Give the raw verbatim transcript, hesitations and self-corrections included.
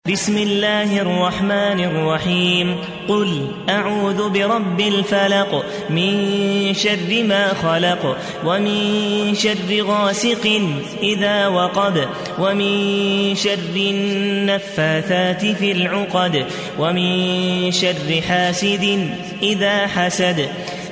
بسم الله الرحمن الرحيم قل أعوذ برب الفلق من شر ما خلق ومن شر غاسق إذا وقب ومن شر النفاثات في العقد ومن شر حاسد إذا حسد